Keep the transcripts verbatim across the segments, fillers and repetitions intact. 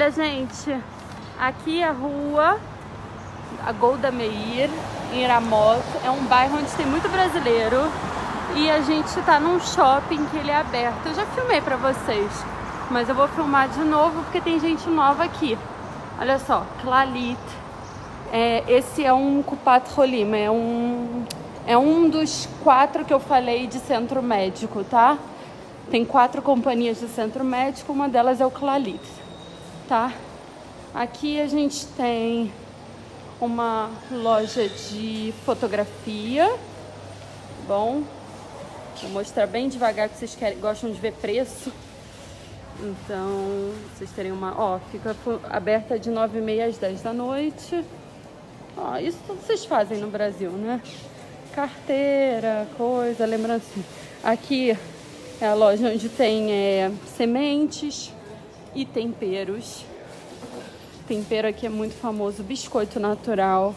Olha, gente, aqui é a rua a Golda Meir, em Ramallah. É um bairro onde tem muito brasileiro e a gente tá num shopping que ele é aberto. Eu já filmei pra vocês, mas eu vou filmar de novo porque tem gente nova aqui. Olha só, Clalit. É, esse é um Kupat Holim, é um, é um dos quatro que eu falei de centro médico, tá? Tem quatro companhias de centro médico, uma delas é o Clalit, tá? Aqui a gente tem uma loja de fotografia. Bom, vou mostrar bem devagar que vocês querem, gostam de ver preço. Então, vocês terem uma... Ó, fica aberta de nove e meia às dez da noite. Ó, isso tudo vocês fazem no Brasil, né? Carteira, coisa, lembrancinha. Aqui é a loja onde tem é, sementes e temperos. Tempero aqui é muito famoso, biscoito natural.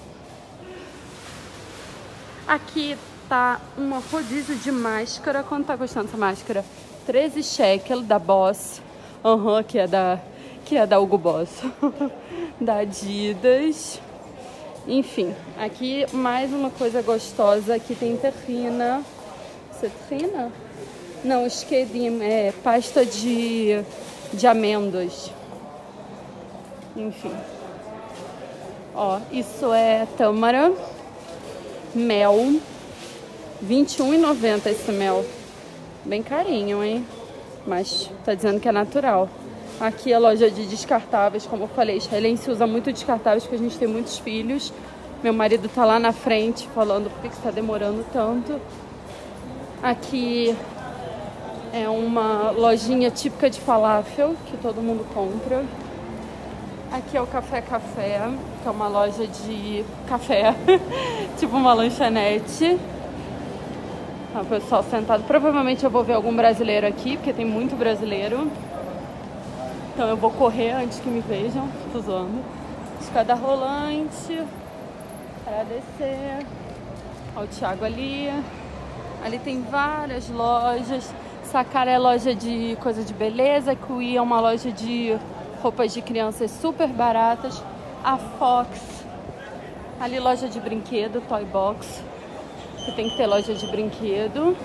Aqui tá uma rodízio de máscara. Quanto tá custando essa máscara? treze shekel da Boss. Aham, uhum, que é da que é da Hugo Boss. Da Adidas. Enfim, aqui mais uma coisa gostosa. Aqui tem terrina. Isso é terrina? Não, esquedim, é pasta de, de amêndoas. Enfim. Ó, isso é tâmara. Mel. vinte e um reais e noventa centavos esse mel. Bem carinho, hein? Mas tá dizendo que é natural. Aqui é a loja de descartáveis, como eu falei, israelense usa muito descartáveis porque a gente tem muitos filhos. Meu marido tá lá na frente falando por que que tá demorando tanto. Aqui é uma lojinha típica de falafel que todo mundo compra. Aqui é o Café Café, que é uma loja de café, tipo uma lanchonete. O pessoal sentado. Provavelmente eu vou ver algum brasileiro aqui, porque tem muito brasileiro. Então eu vou correr antes que me vejam. Tô zoando. Escada rolante para descer. Olha o Thiago ali. Ali tem várias lojas. Sacara é loja de coisa de beleza. Kui é uma loja de roupas de crianças super baratas. A Fox. Ali loja de brinquedo, Toy Box. Que tem que ter loja de brinquedo.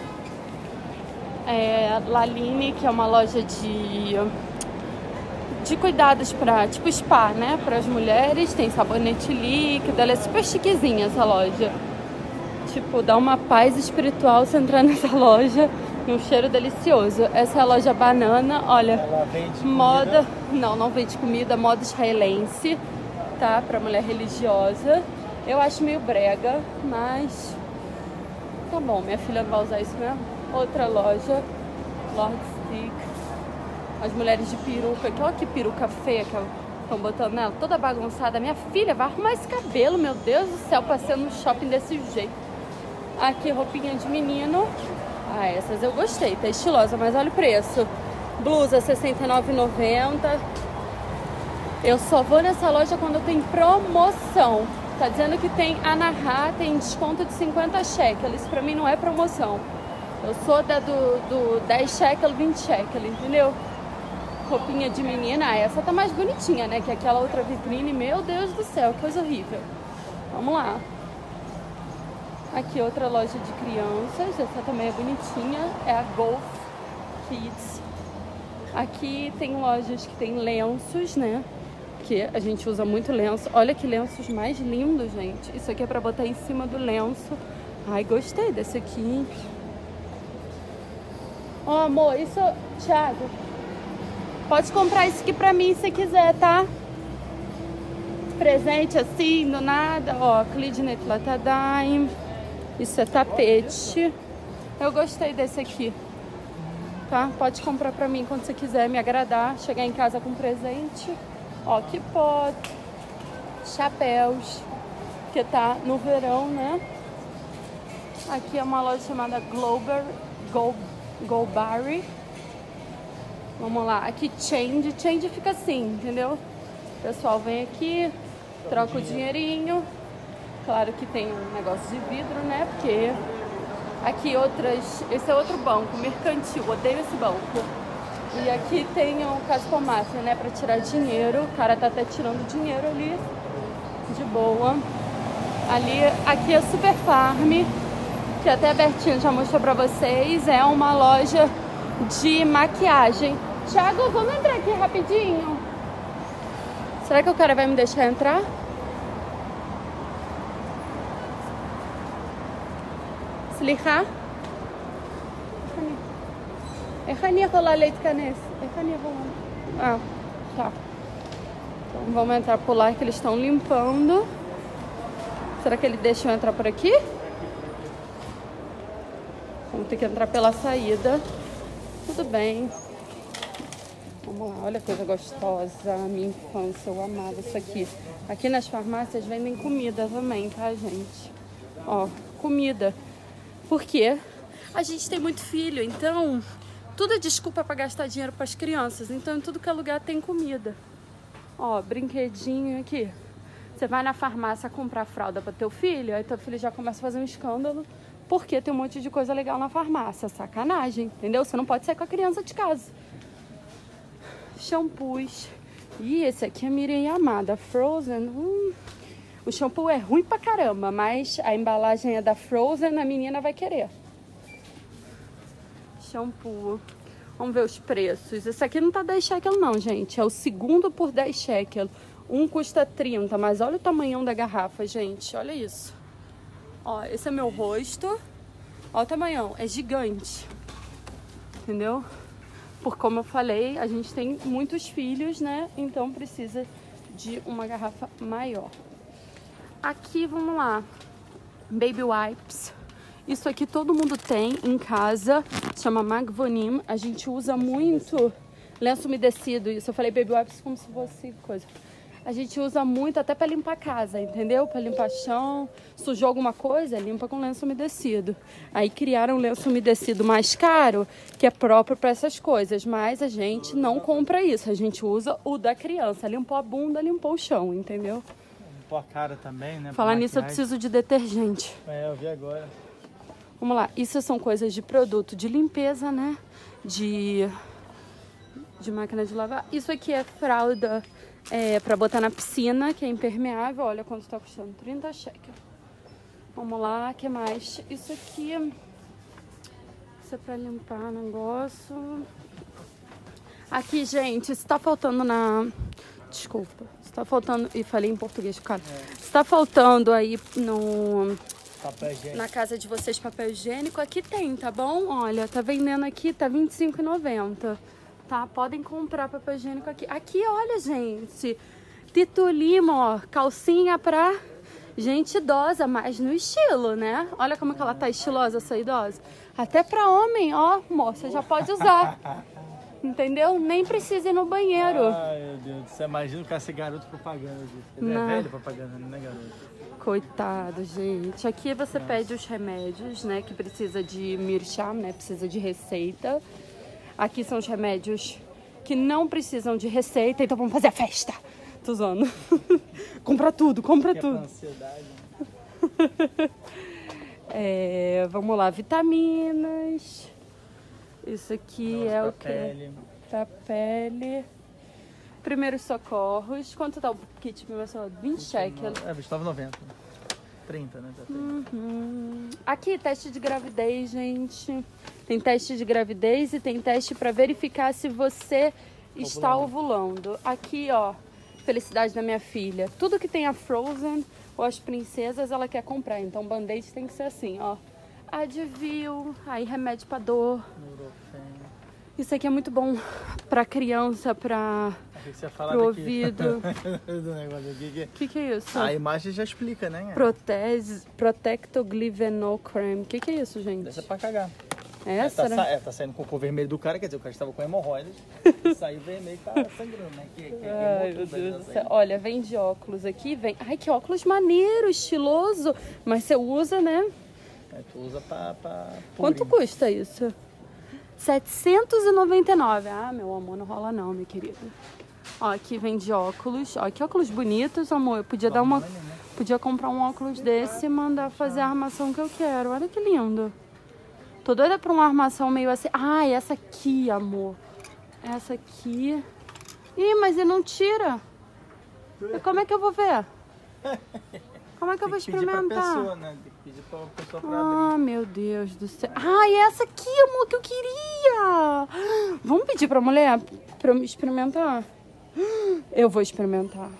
É, Laline, que é uma loja de, de cuidados para, tipo spa, né? Para as mulheres. Tem sabonete líquido. Ela é super chiquezinha essa loja. Tipo, dá uma paz espiritual você entrar nessa loja. E um cheiro delicioso. Essa é a loja Banana. Olha, ela vende moda. Comida. Não, não vende comida. Moda israelense, tá? Para mulher religiosa. Eu acho meio brega, mas tá bom, minha filha não vai usar isso mesmo. Outra loja, Lord Stick. As mulheres de peruca. Olha que peruca feia que estão botando nela, toda bagunçada. Minha filha vai arrumar esse cabelo, meu Deus do céu, passando no shopping desse jeito. Aqui, roupinha de menino. Ah, essas eu gostei, tá estilosa, mas olha o preço. Blusa sessenta e nove reais e noventa centavos. Eu só vou nessa loja quando tem promoção. Tá dizendo que tem Anahá, tem desconto de cinquenta shekel. Isso pra mim não é promoção. Eu sou da do, do dez shekel, vinte shekel, entendeu? Roupinha de menina. Ah, essa tá mais bonitinha, né? Que aquela outra vitrine. Meu Deus do céu, coisa horrível. Vamos lá. Aqui outra loja de crianças. Essa também é bonitinha. É a Golf Kids. Aqui tem lojas que tem lenços, né? Que a gente usa muito lenço. Olha que lenços mais lindos, gente. Isso aqui é pra botar em cima do lenço. Ai, gostei desse aqui. Ó, oh, amor, isso... Thiago, pode comprar isso aqui pra mim se quiser, tá? Presente assim, do nada. Ó, Klidnet Latadaim. Isso é tapete. Eu gostei desse aqui. Tá? Pode comprar pra mim quando você quiser me agradar. Chegar em casa com presente. Ó, que pode. Chapéus. Que tá no verão, né? Aqui é uma loja chamada Glober, Go, Golbari. Vamos lá. Aqui Change. Change fica assim, entendeu? O pessoal vem aqui, troca o dinheirinho. Claro que tem um negócio de vidro, né? Porque aqui outras... Esse é outro banco, mercantil. Odeio esse banco. E aqui tem o Castomate, né, pra tirar dinheiro. O cara tá até tirando dinheiro ali, de boa. Ali, aqui é Super Farm, que até a Bertinha já mostrou pra vocês. É uma loja de maquiagem. Thiago, vamos entrar aqui rapidinho? Será que o cara vai me deixar entrar? סליחה? איך אני יכולה להתכנס? איך אני יכולה? Ah, tá. Então vamos entrar por lá que eles estão limpando. Será que ele deixa eu entrar por aqui? Vamos ter que entrar pela saída. Tudo bem. Vamos lá, olha que coisa gostosa. Minha infância, eu amava isso aqui. Aqui nas farmácias vendem comida também, tá, gente? Ó, comida. Por quê? A gente tem muito filho, então tudo é desculpa para gastar dinheiro para as crianças. Então em tudo que é lugar tem comida. Ó, brinquedinho aqui. Você vai na farmácia comprar fralda para teu filho, aí teu filho já começa a fazer um escândalo porque tem um monte de coisa legal na farmácia. Sacanagem, entendeu? Você não pode sair com a criança de casa. Shampoos. E esse aqui é Mireia Amada, Frozen. Hum. O shampoo é ruim pra caramba, mas a embalagem é da Frozen, a menina vai querer. Shampoo. Vamos ver os preços. Esse aqui não tá dez shekel não, gente. É o segundo por dez shekel. Um custa trinta, mas olha o tamanhão da garrafa, gente. Olha isso. Ó, esse é meu rosto. Olha o tamanhão. É gigante. Entendeu? Por como eu falei, a gente tem muitos filhos, né? Então precisa de uma garrafa maior. Aqui, vamos lá. Baby wipes. Isso aqui todo mundo tem em casa. Chama Magvonim. A gente usa muito lenço umedecido. Isso eu falei baby wipes como se fosse coisa. A gente usa muito até para limpar a casa, entendeu? Para limpar chão. Sujou alguma coisa, limpa com lenço umedecido. Aí criaram um lenço umedecido mais caro, que é próprio para essas coisas. Mas a gente não compra isso. A gente usa o da criança. Limpou a bunda, limpou o chão, entendeu? Limpou a cara também, né? Falar nisso, eu preciso de detergente. É, eu vi agora. Vamos lá. Isso são coisas de produto de limpeza, né? De, de máquina de lavar. Isso aqui é fralda é, para botar na piscina, que é impermeável. Olha quanto tá custando. trinta shekel. Vamos lá. O que mais? Isso aqui... Isso é para limpar negócio. Aqui, gente, se tá faltando na... Desculpa. Se tá faltando... E falei em português, cara. É. Se tá faltando aí no... Papel higiênico. Na casa de vocês papel higiênico, aqui tem, tá bom? Olha, tá vendendo aqui, tá vinte e cinco reais e noventa centavos, tá? Podem comprar papel higiênico aqui. Aqui, olha, gente, Tito Lima, ó, calcinha pra gente idosa, mas no estilo, né? Olha como que ela tá estilosa, essa idosa. Até pra homem, ó, moça, já pode usar. Entendeu? Nem precisa ir no banheiro. Ai, meu Deus, você imagina o cara ser garoto propaganda. Ele é velho propaganda, não é garoto. Coitado, gente. Aqui você Nossa. Pede os remédios, né? Que precisa de mircham, né? Precisa de receita. Aqui são os remédios que não precisam de receita. Então vamos fazer a festa. Tô zoando. Compra tudo, compra que tudo. É ansiedade. é, vamos lá, vitaminas. Isso aqui Nossa, é o que? Pra pele. Primeiros socorros. Quanto tá o kit primeiro socorro? vinte shekel. É, vinte e nove reais e noventa centavos. trinta, né? Uhum. Aqui, teste de gravidez, gente. Tem teste de gravidez e tem teste para verificar se você está ovulando. Aqui, ó, felicidade da minha filha. Tudo que tem a Frozen ou as princesas, ela quer comprar. Então, band-aid tem que ser assim, ó. Advil, aí remédio para dor. Isso aqui é muito bom pra criança, pra pro ouvido. O que, que é isso? A imagem já explica, né? Protese, Protectoglivenol Cream. O que, que é isso, gente? Essa é pra cagar. É essa? É, tá, sa é, tá saindo com o cor vermelho do cara, quer dizer, o cara estava com hemorroides. Saiu vermelho e tá sangrando, né? Que, que, Ai, meu Deus do céu. Olha, vem de óculos aqui, vem. Ai, que óculos maneiro, estiloso. Mas você usa, né? É, tu usa pra... pra Quanto custa isso? setecentos e noventa e nove. Ah, meu amor, não rola não, minha querida. Ó, aqui vem de óculos. Ó, que óculos bonitos, amor. Eu podia dar uma... Podia comprar um óculos desse e mandar fazer a armação que eu quero. Olha que lindo. Tô doida pra uma armação meio assim. Ah, essa aqui, amor. Essa aqui. Ih, mas ele não tira. E como é que eu vou ver? Como é que eu vou experimentar? Tem que pedir pra pessoa, né? Tem que pedir pra pessoa pra Ah, abrir. meu Deus do céu. Ai, essa aqui, amor, que eu queria. Vamos pedir pra mulher pra eu experimentar? Eu vou experimentar.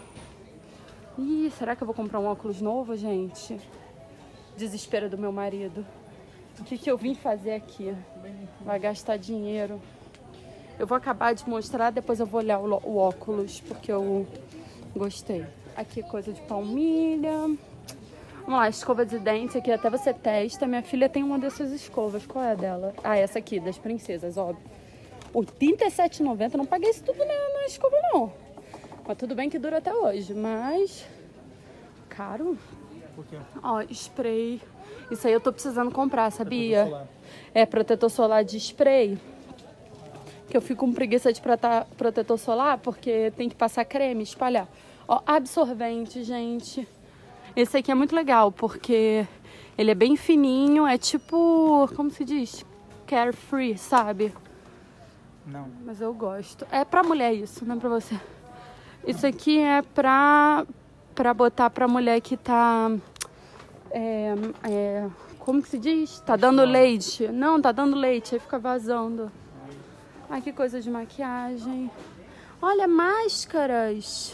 Ih, será que eu vou comprar um óculos novo, gente? Desespero do meu marido. O que que eu vim fazer aqui? Vai gastar dinheiro. Eu vou acabar de mostrar, depois eu vou olhar o, o óculos, porque eu gostei. Aqui coisa de palmilha. Vamos lá, escova de dente aqui, até você testa. Minha filha tem uma dessas escovas. Qual é a dela? Ah, essa aqui, das princesas, óbvio. oitenta e sete reais e noventa centavos. Não paguei isso tudo na, na escova, não. Mas tudo bem que dura até hoje, mas... Caro. Por quê? Ó, spray. Isso aí eu tô precisando comprar, sabia? Protetor solar. É, protetor solar de spray. Que eu fico com preguiça de protar, protetor solar, porque tem que passar creme, espalhar. Ó, absorvente, gente. Esse aqui é muito legal, porque ele é bem fininho, é tipo, como se diz? Carefree, sabe? Não. Mas eu gosto. É pra mulher isso, não é pra você. Isso aqui é pra, pra botar pra mulher que tá... É, é, como que se diz? Tá dando leite. Não, tá dando leite, aí fica vazando. Ai, que coisa de maquiagem. Olha, máscaras.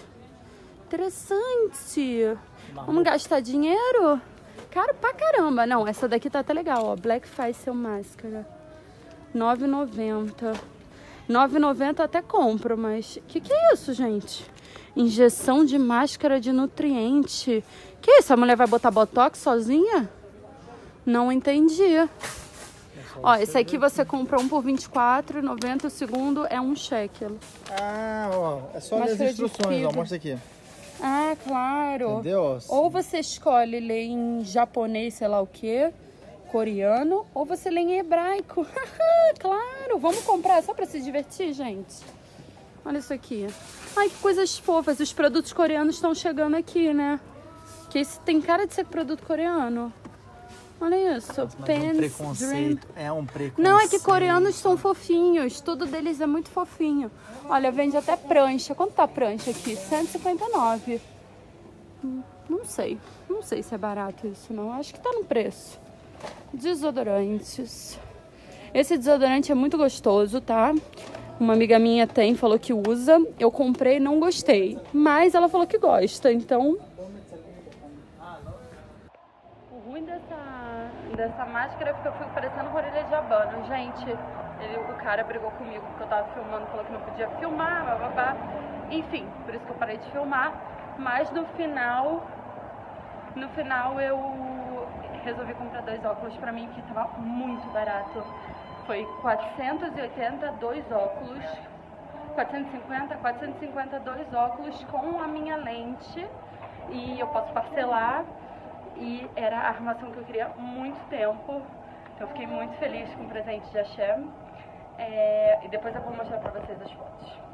Interessante. Vamos gastar dinheiro? Caro pra caramba. Não, essa daqui tá até legal, ó. Black Facial Máscara. nove reais e noventa centavos. nove reais e noventa centavos até compro, mas... Que que é isso, gente? Injeção de máscara de nutriente. Que isso? A mulher vai botar botox sozinha? Não entendi. Ó, esse aqui você compra um por vinte e quatro reais e noventa centavos. O segundo é um shekel. Ah, ó. É só ler as Máscara de instruções, ó. fibra. Mostra aqui. Ah, claro. Entendeu? Ou você escolhe ler em japonês, sei lá o que, coreano, ou você lê em hebraico. Claro, vamos comprar só pra se divertir, gente. Olha isso aqui. Ai, que coisas fofas. Os produtos coreanos estão chegando aqui, né? Que esse tem cara de ser produto coreano. Olha isso. Mas é um Pens, preconceito. É um preconceito. Não, é que coreanos são fofinhos. Tudo deles é muito fofinho. Olha, vende até prancha. Quanto tá a prancha aqui? cento e cinquenta e nove. Hum, Não sei. Não sei se é barato isso, não. Acho que tá no preço. Desodorantes. Esse desodorante é muito gostoso, tá? Uma amiga minha tem, falou que usa. Eu comprei e não gostei. Mas ela falou que gosta, então... O ruim dessa, dessa máscara é porque eu fico parecendo uma orelha de abano. Gente, ele, o cara brigou comigo porque eu tava filmando, falou que não podia filmar, bababá. Enfim, por isso que eu parei de filmar. Mas no final, no final eu resolvi comprar dois óculos pra mim, que tava muito barato. Foi quatrocentos e oitenta, dois óculos. quatrocentos e cinquenta, quatrocentos e cinquenta, dois óculos com a minha lente. E eu posso parcelar. E era a armação que eu queria há muito tempo. Então eu fiquei muito feliz com o presente de Hashem. É, e depois eu vou mostrar pra vocês as fotos.